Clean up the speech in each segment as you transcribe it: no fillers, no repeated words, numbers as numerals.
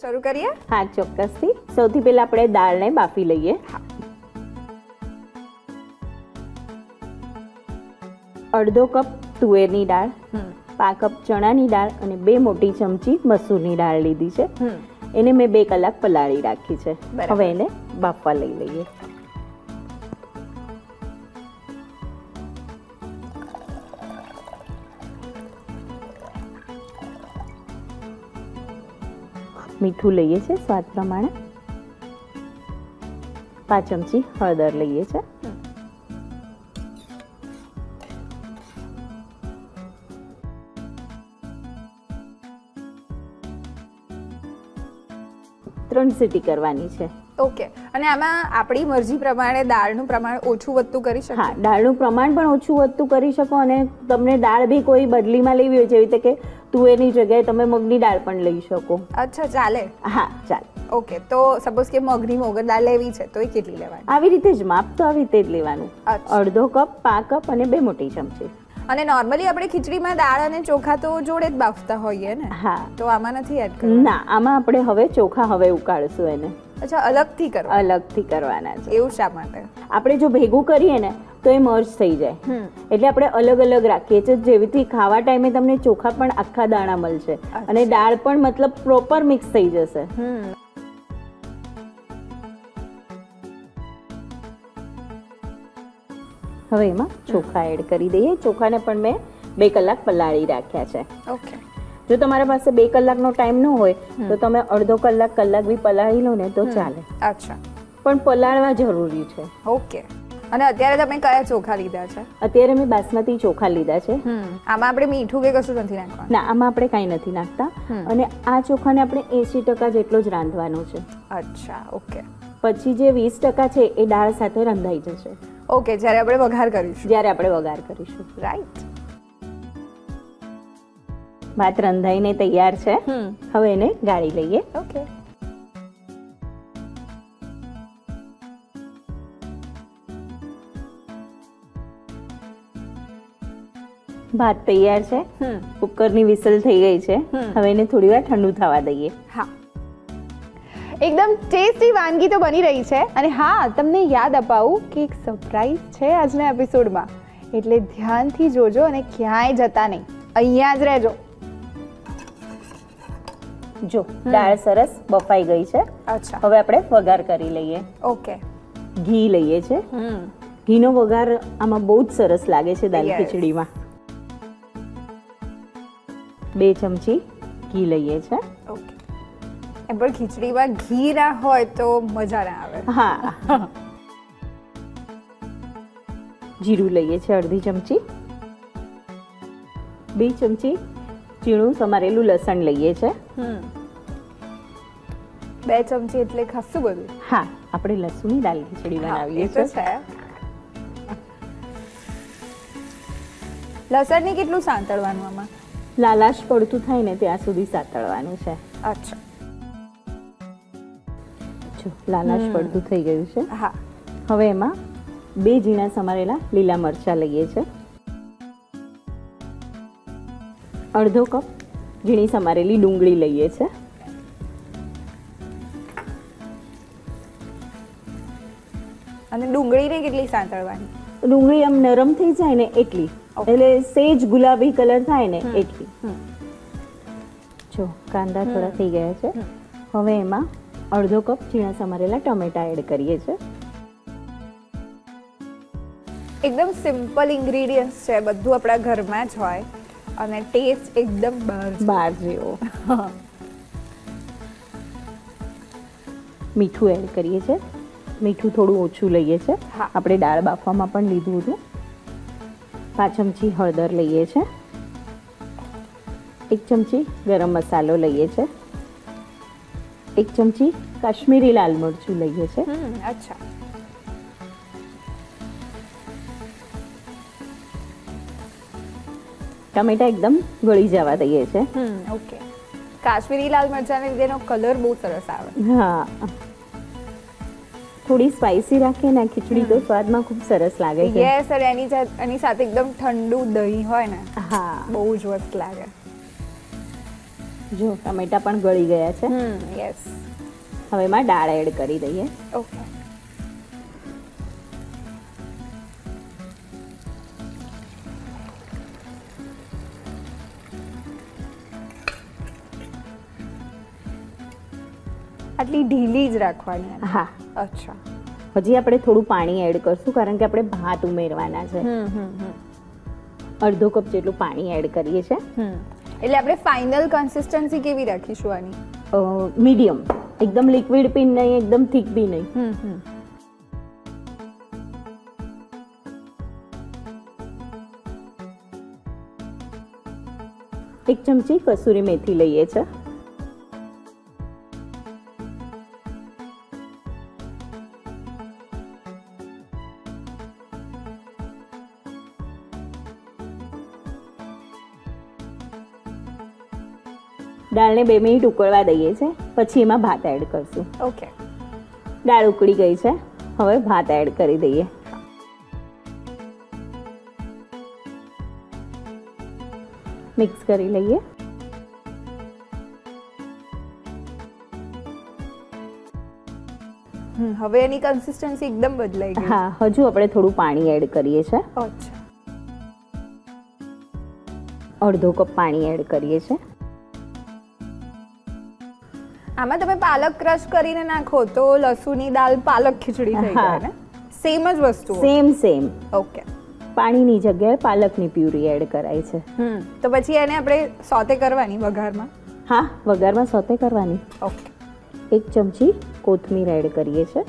શરૂ કરીએ? હા, ચોક્કસથી. સૌથી પહેલા આપણે દાળને બાફી લઈએ. અડધો કપ તુવેરની દાળ, 5 કપ ચણાની દાળ અને 2 મોટી ચમચી મસૂરની દાળ લીધી છે. એને મેં 2 કલાક પલાળી રાખી છે. હવે એને બાફવા લઈ લઈએ. મીઠું લઈએ છે સ્વાદ પ્રમાણે. 5 ચમચી હળદર લઈએ છે. ત્રણ સીટી કરવાની છે. ઓકે. અને આમાં આપણી મરજી પ્રમાણે દાળનું પ્રમાણ ઓછું વધતું કરી શકો? હા, દાળનું પ્રમાણ પણ ઓછું વધતું કરી શકો અને તમને દાળ બી કોઈ બદલીમાં લેવી હોય જેવી રીતે કે તુવેરની જગ્યાએ તમે મગની દાળ પણ લઈ શકો. અચ્છા, ચાલે? હા, ચાલે. ઓકે. તો સપોઝ કે મગની મોગર દાળ લેવી છે તો એ કેટલી લેવાની? આવી રીતે જ માપ તો આવી રીતે જ લેવાનું. અડધો કપ, 5 કપ અને 2 મોટી ચમચી. અને નોર્મલી આપણે ખીચડીમાં દાળ અને ચોખા તો જોડે જ બાફતા હોઈએ ને? હા. તો આમાં નથી એડ કરવાનું? ના, આમાં આપણે હવે ચોખા હવે ઉકાળશું એને. અચ્છા, અલગથી કરવા? અલગથી કરવાના છે. એવું શા માટે? આપણે જો ભેગું કરીએ ને તો એ મર્જ થઈ જાય, એટલે આપણે અલગ અલગ રાખીએ છીએ. જેવીથી ખાવા ટાઈમે તમને ચોખા પણ આખા દાણા મળશે અને દાળ પણ મતલબ પ્રોપર મિક્સ થઈ જશે. હવે એમાં ચોખા એડ કરી દઈએ. ચોખાને પણ મેં 2 કલાક પલાળી રાખ્યા છે. ઓકે. જો તમારા પાસે 2 કલાકનો ટાઈમ ન હોય તો તમે અડધો કલાક બી પલાળી લો ને તો ચાલે. અચ્છા. પણ પલાળવા જરૂરી છે. ઓકે. અને અત્યારે તમે કયા ચોખા લીધા છે? અત્યારે મેં બાસમતી ચોખા લીધા છે. આમાં આપણે મીઠું કે કશું નથી નાખવાનું? ના, આમાં આપણે કાંઈ નથી નાખતા. અને આ ચોખાને આપણે 80% જેટલો જ રાંધવાનો છે. અચ્છા, ઓકે. પછી જે 20% છે એ દાળ સાથે રંધાઈ જશે. ઓકે, જ્યારે આપણે વઘાર કરીશું? જ્યારે આપણે વઘાર કરીશું. રાઈટ. ભાત રંધાઈને તૈયાર છે. હવે એને ગાળી લઈએ. ઓકે. ભાત તૈયાર છે. કુકરની વિસલ થઈ ગઈ છે. હવે એને થોડી વાર ઠંડુ થવા દઈએ. હા. એકદમ ટેસ્ટી વાનગી તો બની રહી છે. અને હા, તમને યાદ અપાવું કે એક સરપ્રાઈઝ છે આજના એપિસોડમાં, એટલે ધ્યાનથી જોજો અને ક્યાંય જતા નહીં, અહીંયા જ રહેજો. જો દાળ સરસ બફાઈ ગઈ છે. અચ્છા. હવે આપણે વઘાર કરી લઈએ. ઓકે. ઘી લઈએ છે. ઘીનો વઘાર આમાં બહુ જ સરસ લાગે છે દાળ ખીચડીમાં. 2 ચમચી ઘી લઈએ છે. ઓકે. એમ પણ ખીચડીમાં ઘી ના હોય તો મજા ના આવે. હા. જીરું લઈએ છે 1/2 ચમચી. 2 ચમચી ઝીણું સમારેલું લસણ લઈએ છે. 2 ચમચી એટલે ખાસું બધું. હા, આપણે લસણની દાળ ખીચડી બનાવીએ છીએ. લસણની કેટલું સાંતળવાનું આમાં? લાલાશ પડતું થાય ને ત્યાં સુધી સાતળવાનું છે. અચ્છા. જો લાલાશ પડતું થઈ ગયું છે. હા. હવે એમાં 2 ઝીણા સમારેલા લીલા મરચાં લઈએ છે. અડધો કપ ઝીણી સમારેલી ડુંગળી લઈએ છે. અને ડુંગળીને કેટલી સાંતળવાની? ડુંગળી આમ નરમ થઈ જાય ને એટલી, એટલે સેજ ગુલાબી કલર થાય ને એટલી. જો કાંદા થોડા થઈ ગયા છે. હવે એમાં અડધો કપ ઝીણા સમારેલા ટમેટા એડ કરીએ છે. એકદમ સિમ્પલ ઇન્ગ્રેડિયન્ટ્સ છે, બધું આપણા ઘરમાં જ હોય અને ટેસ્ટ એકદમ બહાર જેવો. મીઠું એડ કરીએ છે. મીઠું થોડું ઓછું લઈએ છે. આપણે દાળ બાફવામાં પણ લીધું હતું. 5 ચમચી હળદર લઈએ છે. 1 ચમચી ગરમ મસાલો લઈએ છે. 1 ચમચી કાશ્મીરી લાલ મરચું લઈએ છે. અચ્છા. ટમેટા એકદમ ગળી જવા દઈએ છે. ઓકે. કાશ્મીરી લાલ મરચાંને લીધે એનો કલર બહુ સરસ આવે. હા, થોડી સ્પાઇસી રાખીએ ને ખીચડી તો સ્વાદમાં ખૂબ સરસ લાગે છે. યસ, અને એની સાથે એકદમ ઠંડુ દહીં હોય ને, હા, બહુ જ મસ્ત લાગે. જો ટમેટા પણ ગળી ગયા છે. યસ. હવે એમાં દાળ એડ કરી દઈએ. ઓકે. આટલી ઢીલી જ રાખવાની? હા. અચ્છા. હજી આપણે થોડું પાણી એડ કરશું કારણ કે આપણે ભાત ઉમેરવાના છે. અડધો કપ જેટલું પાણી એડ કરીએ છીએ. એટલે આપણે ફાઇનલ કન્સિસ્ટન્સી કેવી રાખીશું આની? મીડિયમ, એકદમ લિક્વિડ બી નહીં, એકદમ થીક બી નહીં. એક ચમચી કસૂરી મેથી લઈએ છે. દાળને 2 મિનિટ ઉકળવા દઈએ છે, પછી એમાં ભાત એડ કરશું. ઓકે. દાળ ઉકળી ગઈ છે, હવે ભાત એડ કરી દઈએ. મિક્સ કરી લઈએ. હવે એની કન્સિસ્ટન્સી એકદમ બદલાઈ ગઈ. હા, હજુ આપણે થોડું પાણી એડ કરીએ છે. અચ્છા. અડધો કપ પાણી એડ કરીએ છે. આમાં તમે પાલક ક્રશ કરીને નાખો તો લસુની દાળ પાલક ખીચડી થઈ જાય ને? સેમ જ વસ્તુ? સેમ. ઓકે. પાણીની જગ્યાએ પાલકની પ્યુરી એડ કરાય છે. તો પછી એને આપણે સોતે કરવાની વઘારમાં? હા, વઘારમાં સોતે કરવાની. ઓકે. 1 ચમચી કોથમીર એડ કરીએ છે.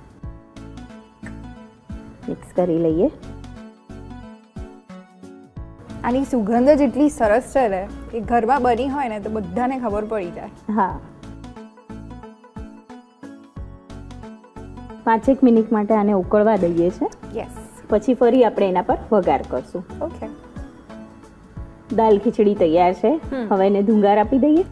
મિક્સ કરી લઈએ. આની સુગંધ જ એટલી સરસ છે ને, એ ઘરમાં બની હોય ને તો બધાને ખબર પડી જાય. હા. 5 મિનિટ માટે આને ઉકળવા દઈએ છે. યસ. પછી ફરી આપણે એના પર વઘાર કરશું. ઓકે. દાલ ખીચડી તૈયાર છે. હવે એને ધુંગાર આપી દઈએ.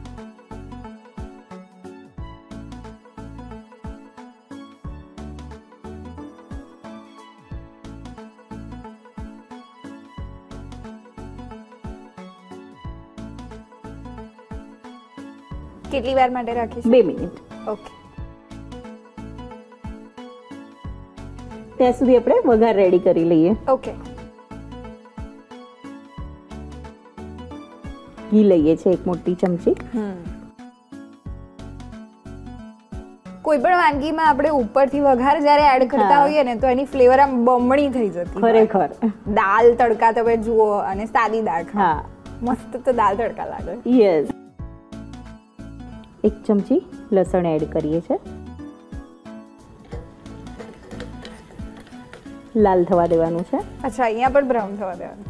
કેટલી વાર માટે રાખીશું? 2 મિનિટ. ઓકે. ત્યાં સુધી આપણે વઘાર રેડી કરી લઈએ. ઓકે. ઘી લઈએ છે 1 મોટી ચમચી. કોઈ પણ વાનગીમાં આપણે ઉપરથી વઘાર જ્યારે એડ કરતા હોઈએ ને તો એની ફ્લેવર આમ બમણી થઈ જતી. ખરેખર. દાલ તડકા તમે જુઓ અને સાદી દાળ ખાઓ. હા, મસ્ત તો દાલ તડકા લાગે. યસ. 1 ચમચી લસણ એડ કરીએ છે. લાલ થવા દેવાનું છે. અચ્છા, અહીંયા પણ બ્રાઉન થવા દેવાનું.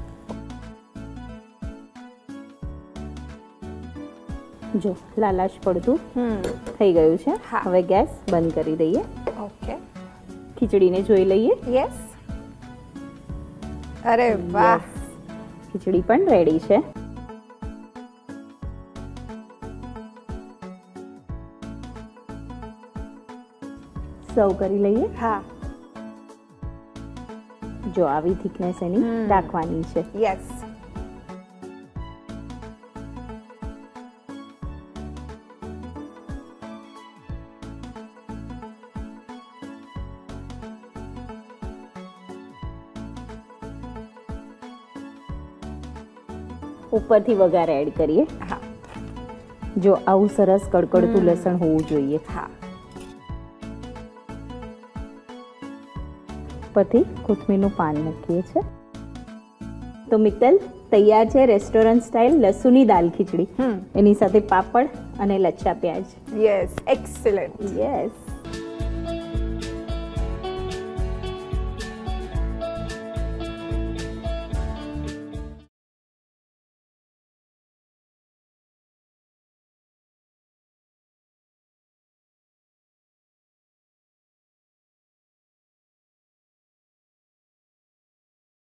જો લાલાશ પડતું થઈ ગયું છે. હા. હવે ગેસ બંધ કરી દઈએ. ઓકે. ખીચડીને જોઈ લઈએ. યસ. અરે વાહ. ખીચડી પણ રેડી છે. સર્વ કરી લઈએ. હા. જો આવી થિકનેસ એની રાખવાની છે. યસ. ઉપરથી વઘાર એડ કરીએ. હા. જો આવું સરસ કડકડતું લસણ હોવું જોઈએ. હા. ઉપરથી કોથમીરનું પાન મૂકીએ છે. તો મિત્તલ, તૈયાર છે રેસ્ટોરન્ટ સ્ટાઇલ લસુની દાલ ખીચડી. એની સાથે પાપડ અને લચ્છા પ્યાજ. Yes, excellent. યસ.